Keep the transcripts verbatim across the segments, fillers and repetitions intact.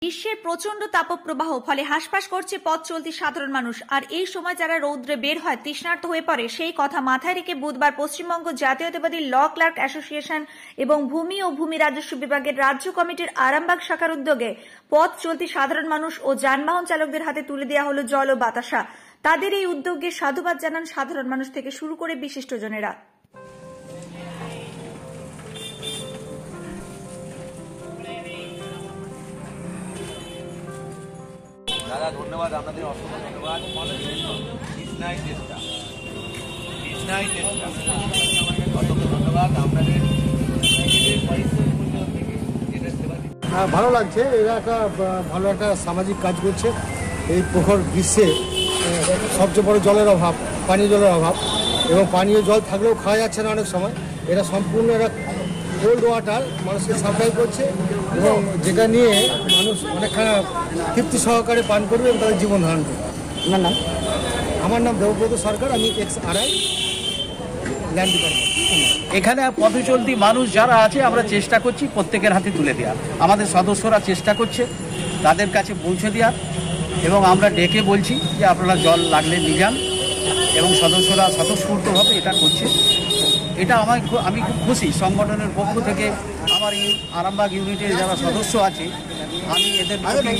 গ্রীষ্মের প্রচন্ড তাপপ্রবাহ ফলে হাঁসফাঁস করছে পথ চলতি সাধারণ মানুষ। আর এই সময় যারা রৌদ্রে বের হয় তৃষ্ণার্ত হয়ে পড়ে, সেই কথা মাথায় রেখে বুধবার পশ্চিমবঙ্গ জাতীয়তাবাদী ল ক্লার্ক অ্যাসোসিয়েশন এবং ভূমি ও ভূমি রাজস্ব বিভাগের রাজ্য কমিটির আরামবাগ শাখার উদ্যোগে পথ চলতি সাধারণ মানুষ ও যানবাহন চালকদের হাতে তুলে দেওয়া হলো জল ও বাতাসা। তাদের এই উদ্যোগে সাধুবাদ জানান সাধারণ মানুষ থেকে শুরু করে বিশিষ্টজনেরা। দাদা ধন্যবাদ, আপনাদের অসংখ্য ধন্যবাদ। কৃষ্ণাই চেষ্টা কৃষ্ণাই চেষ্টা অসংখ্য ধন্যবাদ আপনাদের। হ্যাঁ, ভালো লাগছে। এরা একটা ভালো একটা সামাজিক কাজ করছে। এই প্রখর গ্রীষ্মে সবচেয়ে বড় জলের অভাব, পানীয় জলের অভাব, এবং পানীয় জল থাকলেও খাওয়া যাচ্ছে না অনেক সময়। এরা সম্পূর্ণ এরা কোল্ড ওয়াটার মানুষকে সাপ্লাই করছে, এবং যেটা নিয়ে মানুষ অনেকখানা তৃপ্তি সহকারে পান করবে এবং তাদের জীবন ধারণ করবে। না না আমার নাম দেবব্রত সরকার, আমি এক্স আরআই ল্যান্ড ডিপার্টমেন্ট। এখানে পথচলতি মানুষ যারা আছে আমরা চেষ্টা করছি প্রত্যেকের হাতে তুলে দেওয়ার। আমাদের সদস্যরা চেষ্টা করছে তাদের কাছে পৌঁছে দেওয়ার, এবং আমরা ডেকে বলছি যে আপনারা জল লাগলে নিয়ে যান, এবং সদস্যরা স্বতঃস্ফূর্তভাবে এটা করছে। এটা আমার আমি খুব খুশি। সংগঠনের পক্ষ থেকে আমার এই আরামবাগ ইউনিটের যারা সদস্য আছে, আমি এদের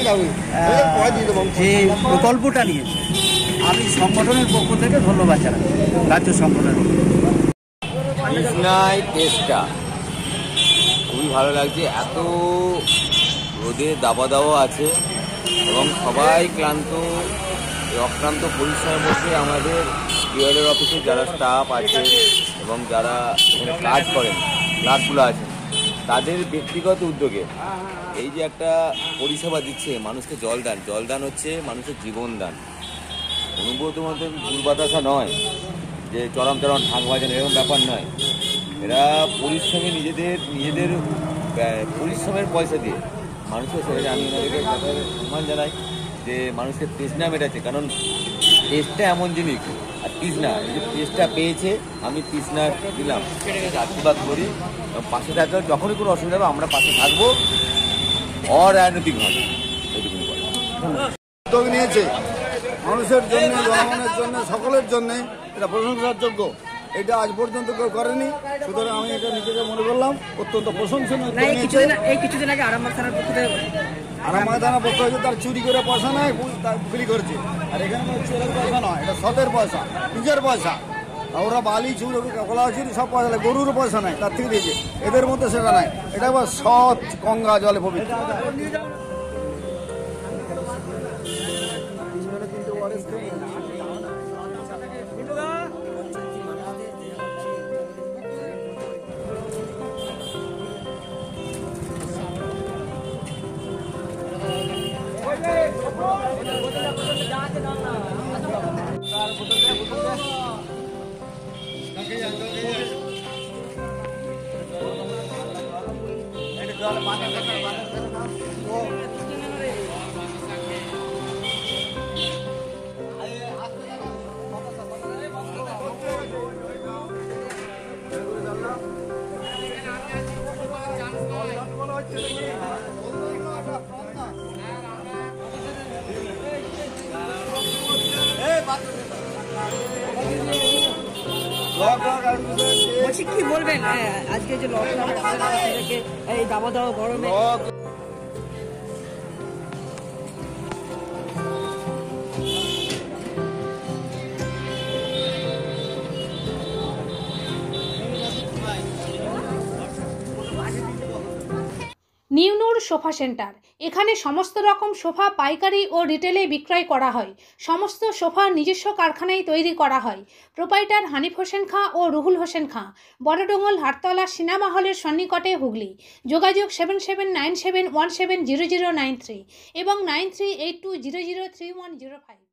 যে প্রকল্পটা নিয়েছে আমি সংগঠনের পক্ষ থেকে ধন্যবাদ জানাই রাজ্য সংগঠনের। কৃষ্ণাই চেষ্টা খুবই ভালো লাগছে। এত রোদে দাবা দাওয়া আছে এবং সবাই ক্লান্ত, অক্লান্ত পরিশ্রমের মধ্যে আমাদের বিএলওর অফিসে যারা স্টাফ আছে এবং যারা এখানে কাজ করেন, ক্লার্কগুলো আছেন, তাদের ব্যক্তিগত উদ্যোগে এই যে একটা পরিষেবা দিচ্ছে মানুষকে জলদান। জলদান হচ্ছে মানুষের জীবনদান। অনুব্রত মধ্যে দুর্বাতাসা নয় যে চরম চরম ঢাক বাজানো, এরকম ব্যাপার নয়। এরা পরিশ্রমে নিজেদের নিজেদের পরিশ্রমের পয়সা দিয়ে মানুষের শরীরে, আমি ওনাদেরকে সম্মান জানাই যে মানুষকে তৃষ্ণা মেটাচ্ছে। কারণ টেস্টটা এমন জিনিস, আর তৃষ্ণা এই যে টেস্টটা পেয়েছে, আমি তৃষ্ণা দিলাম, আশীর্বাদ করি। পাশে থাকলে যখনই কোনো অসুবিধা হবে আমরা পাশে থাকবো অরাজনৈতিকভাবে। এইটুকুনি বলে উদ্যোগ নিয়েছে মানুষের জন্য, জনগণের জন্য, সকলের জন্য, এটা প্রশংসার যোগ্য। এটা আজ পর্যন্ত কেউ করেনি, সুতরাং আমি এটা নিজেকে মনে করলাম অত্যন্ত প্রশংসনীয়। এই কিছুদিন আগে আরামবাগ থানার পক্ষ থেকে আরামবাগ থানার পক্ষ থেকে তার চুরি করে পয়সা নেয়, বিক্রি করেছে। আর এখানে কোনো চোরের পয়সা নয়, এটা সতের পয়সা, নিজের পয়সা। ওরা বালি চুরি, কলা চুরি সব পয়সা নেয়, গরুর পয়সা নেয়, তার থেকে দিয়েছে। এদের মধ্যে সেটা নাই, এটা আবার সৎ গঙ্গা জলে পবিত্র। বলছি কি বলবেন আজকে যে লকডাউন এই দাবা দাওয়া গরমে? নিউনুর সোফা সেন্টার, এখানে সমস্ত রকম সোফা পাইকারি ও রিটেলে বিক্রয় করা হয়। সমস্ত সোফা নিজস্ব কারখানায় তৈরি করা হয়। প্রোপাইটার হানিফ হোসেন খাঁ ও রুহুল হোসেন খাঁ, বড়ডোঙ্গল হাটতলা সিনেমা হলের সন্নিকটে, হুগলি। যোগাযোগ seven seven nine seven one seven zero zero nine three এবং nine three eight two zero zero three one zero five.